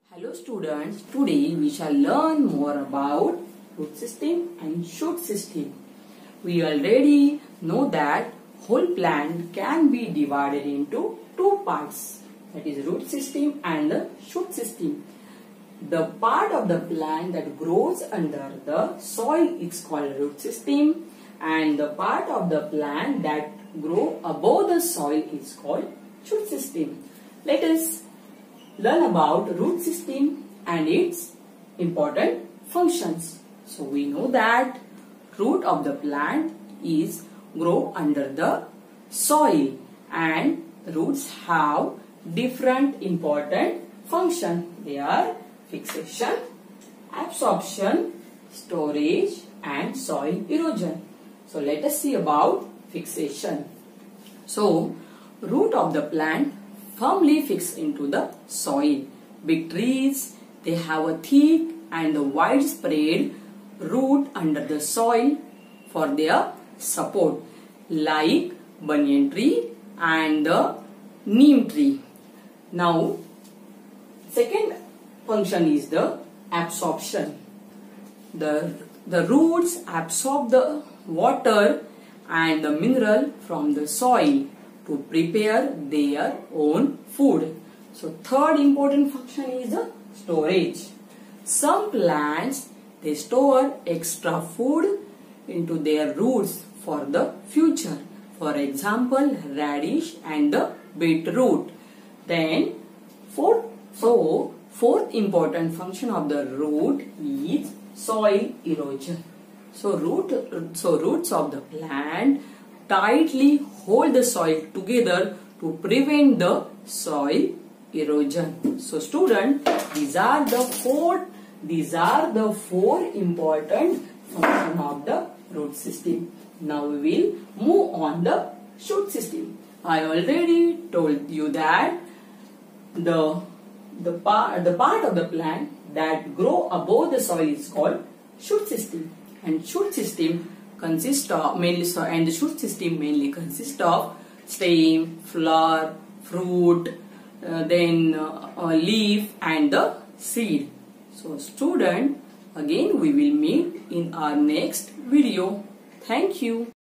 Hello students, today we shall learn more about root system and shoot system. We already know that whole plant can be divided into two parts, that is root system and the shoot system. The part of the plant that grows under the soil is called root system, and the part of the plant that grows above the soil is called shoot system. Let us learn about root system and its important functions. So we know that root of the plant is grow under the soil, and roots have different important function. They are fixation, absorption, storage and soil erosion. So let us see about fixation. So root of the plant firmly fixed into the soil. Big trees, they have a thick and widespread root under the soil for their support, like banyan tree and the neem tree. Now, second function is the absorption. The roots absorb the water and the mineral from the soil to prepare their own food. So third important function is the storage. Some plants, they store extra food into their roots for the future. For example, radish and the beetroot. Then fourth important function of the root is soil erosion. So roots of the plant tightly hold the soil together to prevent the soil erosion. So student, these are the four important functions of the root system. Now we will move on the shoot system. I already told you that the part of the plant that grow above the soil is called shoot system, and shoot system consists of mainly consists of stem, flower, fruit, then leaf and the seed. So student, again we will meet in our next video. Thank you.